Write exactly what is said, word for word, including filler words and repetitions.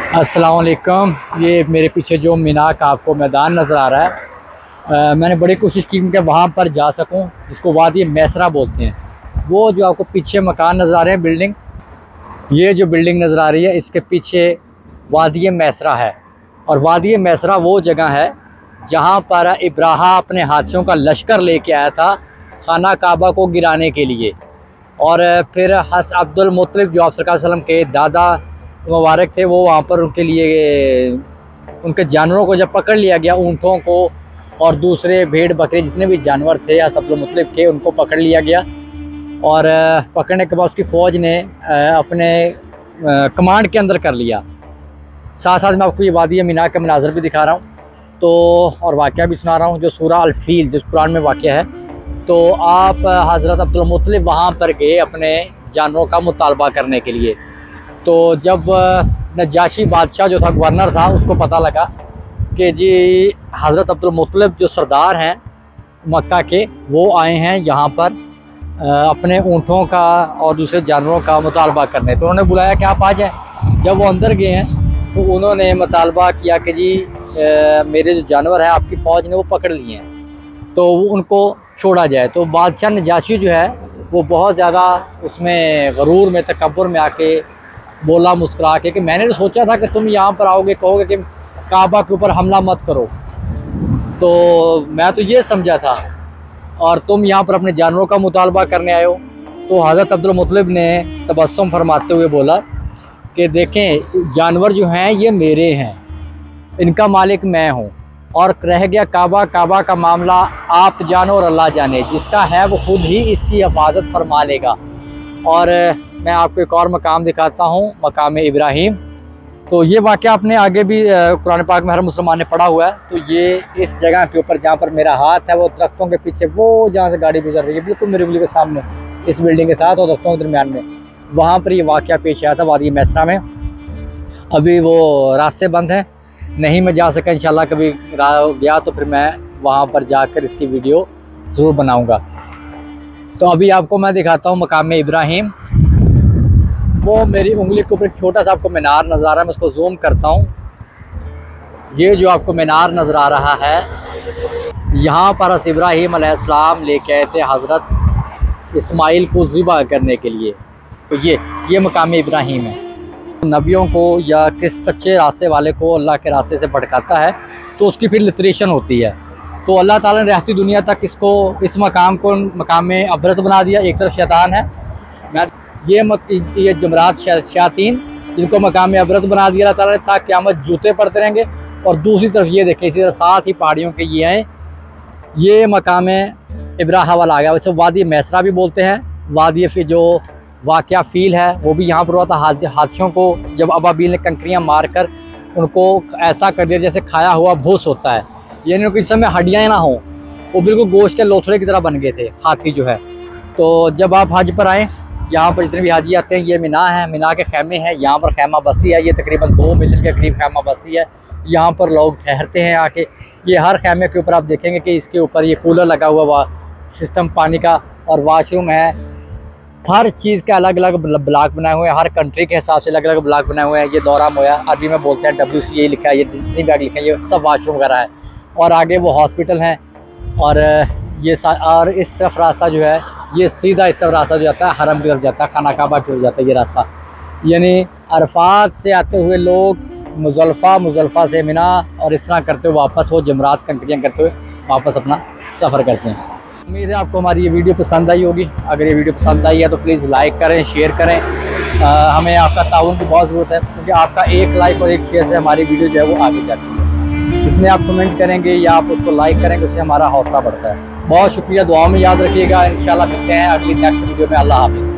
अस्सलाम वालेकुम। ये मेरे पीछे जो मीना का आपको मैदान नज़र आ रहा है, आ, मैंने बड़ी कोशिश की कि वहाँ पर जा सकूँ, जिसको वादी मैसरा बोलते हैं। वो जो आपको पीछे मकान नज़र आ रहे हैं, बिल्डिंग, ये जो बिल्डिंग नज़र आ रही है, इसके पीछे वादी मैसरा है। और वादी मैसरा वो जगह है जहाँ पर इब्राहा अपने हाथियों का लश्कर लेके आया था खाना काबा को गिराने के लिए। और फिर हस अब्दुल मुत्तलिब जो आप सरकार सल्लम के दादा मुबारक थे, वो वहाँ पर उनके लिए उनके जानवरों को जब पकड़ लिया गया, ऊँटों को और दूसरे भेड़ बकरे जितने भी जानवर थे हस अब्दुल मुत्तलिब के, उनको पकड़ लिया गया। और पकड़ने के बाद उसकी फ़ौज ने अपने कमांड के अंदर कर लिया। साथ साथ मैं आपको ये वादी मीना का मनाज़र भी दिखा रहा हूँ तो और वाक़या भी सुना रहा हूँ जो सूरह अल-फील जिस कुरान में वाक़या है। तो आप हज़रत अब्दुल मुत्तलिब वहाँ पर गए अपने जानवरों का मुतालबा करने के लिए। तो जब नजाशी बादशाह जो था, गवर्नर था, उसको पता लगा कि जी हज़रत अब्दुल मुत्तलिब जो सरदार हैं मक्का के, वो आए हैं यहाँ पर अपने ऊँटों का और दूसरे जानवरों का मुतालबा करने। तो उन्होंने बुलाया कि आप आ जाएँ। जब वो अंदर गए हैं तो उन्होंने मुतालबा किया कि जी आ, मेरे जो जानवर हैं आपकी फ़ौज ने वो पकड़ लिए हैं, तो उनको छोड़ा जाए। तो बादशाह नजाशी जो है वो बहुत ज़्यादा उसमें गरूर में, तकब्बुर में आके बोला मुस्कुरा के कि मैंने तो सोचा था कि तुम यहाँ पर आओगे, कहोगे कि काबा के ऊपर हमला मत करो, तो मैं तो ये समझा था, और तुम यहाँ पर अपने जानवरों का मुतालबा करने आए हो। तो हज़रत अब्दुल मुत्तलिब ने तबस्सुम फरमाते हुए बोला कि देखें, जानवर जो हैं ये मेरे हैं, इनका मालिक मैं हूँ, और रह गया काबा, काबा का मामला आप जानो और अल्लाह जाने, जिसका है वो खुद ही इसकी हिफाजत फरमा लेगा। और मैं आपको एक और मकाम दिखाता हूँ, मकाम इब्राहिम। तो ये वाक़या आपने आगे भी कुरान पाक में हर मुसलमान ने पढ़ा हुआ है। तो ये इस जगह के ऊपर जहाँ पर मेरा हाथ है, वो दरख्तों के पीछे, वो जहाँ से गाड़ी गुजर रही है बिल्कुल मेरी उंगली के सामने, इस बिल्डिंग के साथ और दरख्तों के दरमियान में, वहाँ पर ये वाक़या पेश आया था वादी मैसरा में। अभी वो रास्ते बंद हैं, नहीं मैं जा सका। इंशाल्लाह कभी गया तो फिर मैं वहाँ पर जाकर इसकी वीडियो ज़रूर बनाऊँगा। तो अभी आपको मैं दिखाता हूँ मकाम इब्राहिम। वो मेरी उंगली के ऊपर एक छोटा सा आपको मीनार नज़र आ रहा है, मैं उसको जूम करता हूँ। ये जो आपको मीनार नज़र आ रहा है, यहाँ पर हज़रत इब्राहीम अलैहिस्सलाम लेके आए थे हज़रत इस्माइल को ज़िबा करने के लिए। तो ये ये मकाम इब्राहिम है। नबियों को या किस सच्चे रास्ते वाले को अल्लाह के रास्ते से भटकाता है तो उसकी फिर लिटरेशन होती है। तो अल्लाह ताला ने रहती दुनिया तक इसको, इस मकाम को मकाम में अबरत बना दिया। एक तरफ शैतान है, मैं ये मक, ये जुमरात शयातीन, जिनको मकाम में अबरत बना दिया अल्लाह ताला ने, ताकि क़यामत जूते पड़ते रहेंगे। और दूसरी तरफ ये देखें, इसी तरह साथ ही पहाड़ियों के ये हैं, ये मकाम इब्राहा वाला आ गया। वैसे वादी मैसरा भी बोलते हैं। वादी फिर जो वाक़या फ़ील है वो भी यहाँ पर हुआ था। हाथियों को जब अबाबील ने कंकरियाँ मार कर उनको ऐसा कर दिया जैसे खाया हुआ भूस होता है, यानी उनकी समय हड्डियाँ ना हों, वो बिल्कुल गोश्त के लोथड़े की तरह बन गए थे हाथी जो है। तो जब आप हज पर आएँ, यहाँ पर जितने भी हाजी आते हैं, ये मीना है, मीना के खैमे हैं, यहाँ पर खैमा बस्ती है। ये तकरीबन दो मिलियन के करीब खैमा बस्ती है। यहाँ पर लोग ठहरते हैं आके। ये हर खैमे के ऊपर आप देखेंगे कि इसके ऊपर ये कूलर लगा हुआ हुआ सिस्टम पानी का, और वाशरूम है। हर चीज़ के अलग अलग ब्लॉक बनाए हुए हैं, हर कंट्री के हिसाब से अलग अलग ब्लॉक बनाए हुए हैं। ये दौरा मोया अरबी में बोलते हैं, डब्ल्यू सी यही लिखा है, ये जितनी बैग लिखा है, ये सब वाशरूम वगैरह है। और आगे वो हॉस्पिटल हैं। और ये और इस तरफ रास्ता जो है, ये सीधा इस तरफ रास्ता जो जाता है हरम की तरफ जाता है, खाना काबा की तरफ जाता है ये रास्ता। यानी अरफात से आते हुए लोग मुज़ल्फ़ा, मुज़ल्फ़ा से मिना, और इस तरह करते हुए वापस वो जमरात कंकरियाँ करते हुए वापस अपना सफ़र करते हैं। उम्मीद है आपको हमारी ये वीडियो पसंद आई होगी। अगर ये वीडियो पसंद आई है तो प्लीज़ लाइक करें, शेयर करें। आ, हमें आपका ताउन की बहुत ज़रूरत है, क्योंकि आपका एक लाइक और एक शेयर से हमारी वीडियो जो है वो आगे जाती है। जितने आप कमेंट करेंगे या आप उसको लाइक करेंगे, उससे हमारा हौसला बढ़ता है। बहुत शुक्रिया, दुआओं में याद रखिएगा। इंशाल्लाह मिलते हैं अगली नेक्स्ट वीडियो में। अल्लाह हाफ़िज़।